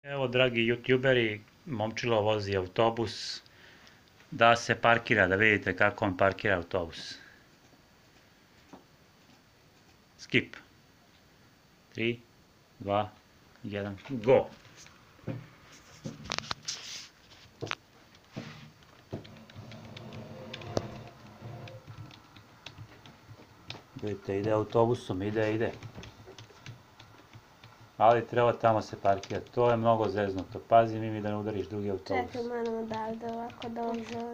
Evo, dragi youtuberi, momčilo vozi autobus da se parkira, da vidite kako on parkira autobus. Skip. 3, 2, 1, go! Vidite, ide autobusom, ide. Ali treba tamo se parkirati, to je mnogo zeznuto. Pazi Mimi da ne udariš drugi autobus. Čekaj, moram odavde ovako da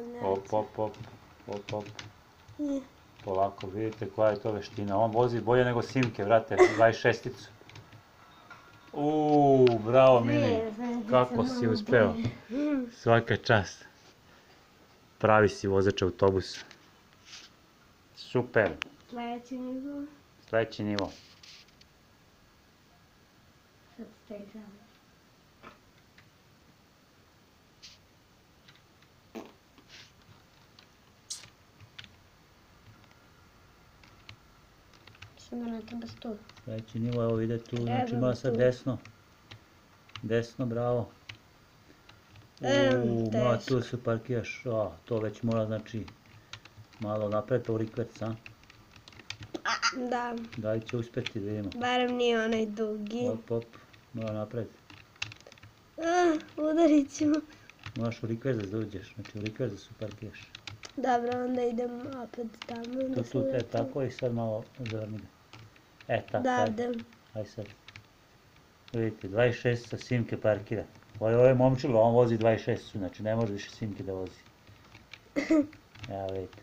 Op. Polako, vidite koja je to veština. On vozi bolje nego Simke, vrate, 26-icu. Bravo Mimi, kako si uspeo. Svaka čast. Pravi si vozač autobusa. Super. Sledeći nivo. Sledeći nivo. Sad stežamo. Samo ne treba sto. Sledeći nivo, evo ide tu, znači ima sad desno. Desno, bravo. Tu se parkiraš, to već mora, znači, malo napred, to rikverc, a? Da. Da li će uspeti, da vidimo. Barem nije onaj dugi. Op, mora napred. Udarit ću. Moraš u rikverc da uđeš, znači u rikverc da se parkiraš. Dobro, onda idem opet tamo. Tu, tako i sad malo zavrni ga. Tako, ajde. Ajde sad. Vidite, 26 sa Simke parkira. Ovo je momčilo, on vozi 26, znači ne može više Simke da vozi. Evo vidite.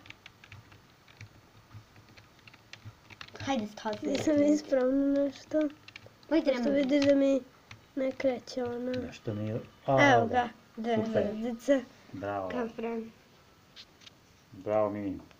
Hajde stazi. Nisam ispravno nešto. Što vidiš da mi ne kreće ono. Nešto nije... Evo ga, 2 zvezdice. Bravo. Kafran. Bravo Mimi.